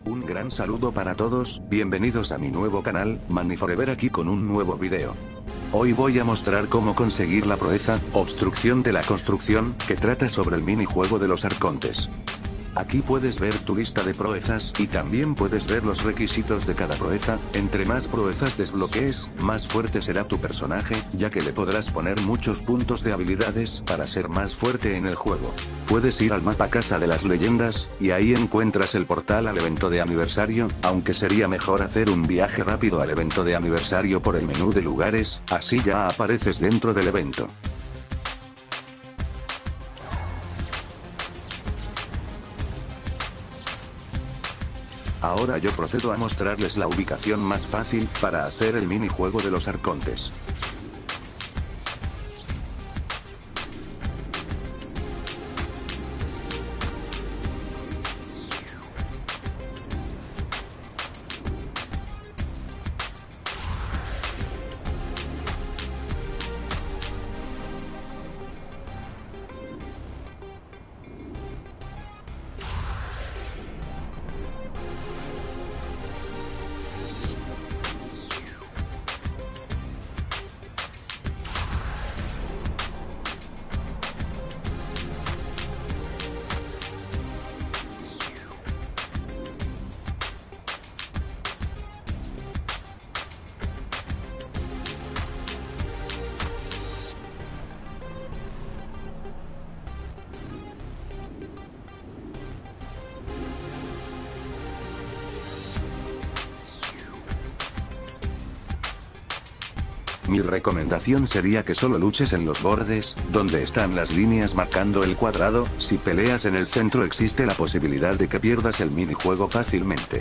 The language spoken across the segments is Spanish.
Un gran saludo para todos, bienvenidos a mi nuevo canal, Maniforever, aquí con un nuevo video. Hoy voy a mostrar cómo conseguir la proeza, obstrucción de la construcción, que trata sobre el minijuego de los arcontes. Aquí puedes ver tu lista de proezas, y también puedes ver los requisitos de cada proeza. Entre más proezas desbloquees, más fuerte será tu personaje, ya que le podrás poner muchos puntos de habilidades para ser más fuerte en el juego. Puedes ir al mapa Casa de las Leyendas, y ahí encuentras el portal al evento de aniversario, aunque sería mejor hacer un viaje rápido al evento de aniversario por el menú de lugares, así ya apareces dentro del evento. Ahora yo procedo a mostrarles la ubicación más fácil para hacer el minijuego de los arcontes. Mi recomendación sería que solo luches en los bordes, donde están las líneas marcando el cuadrado. Si peleas en el centro existe la posibilidad de que pierdas el minijuego fácilmente.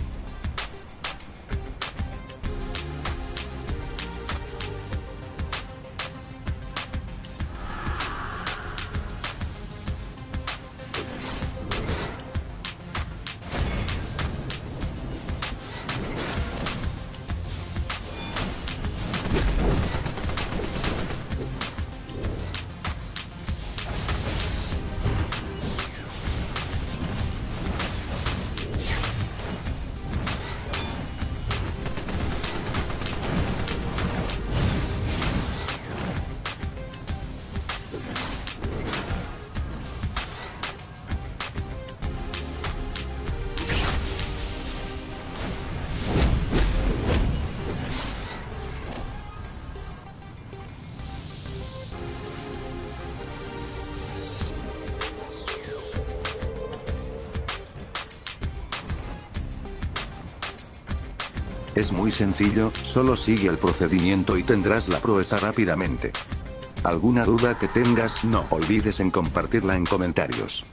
Es muy sencillo, solo sigue el procedimiento y tendrás la proeza rápidamente. ¿Alguna duda que tengas? No olvides en compartirla en comentarios.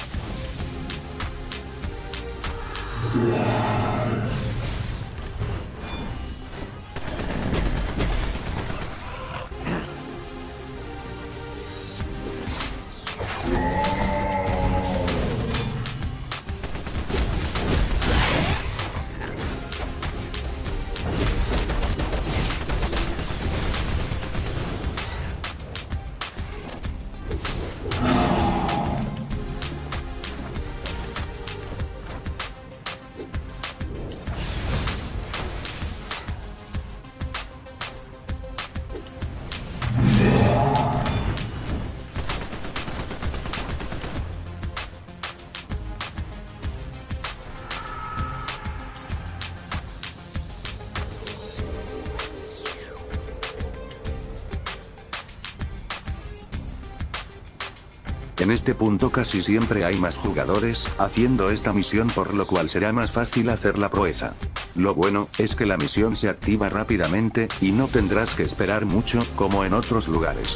En este punto casi siempre hay más jugadores haciendo esta misión, por lo cual será más fácil hacer la proeza. Lo bueno es que la misión se activa rápidamente, y no tendrás que esperar mucho, como en otros lugares.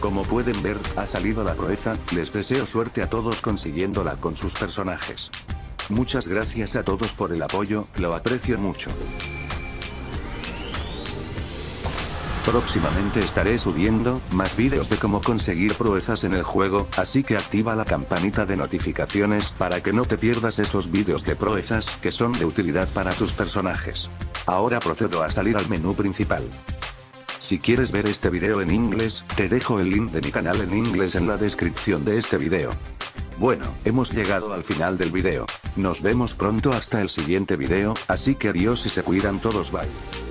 Como pueden ver, ha salido la proeza. Les deseo suerte a todos consiguiéndola con sus personajes. Muchas gracias a todos por el apoyo, lo aprecio mucho. Próximamente estaré subiendo más vídeos de cómo conseguir proezas en el juego, así que activa la campanita de notificaciones para que no te pierdas esos vídeos de proezas que son de utilidad para tus personajes. Ahora procedo a salir al menú principal. Si quieres ver este video en inglés, te dejo el link de mi canal en inglés en la descripción de este video. Bueno, hemos llegado al final del video. Nos vemos pronto hasta el siguiente video, así que adiós y se cuidan todos, bye.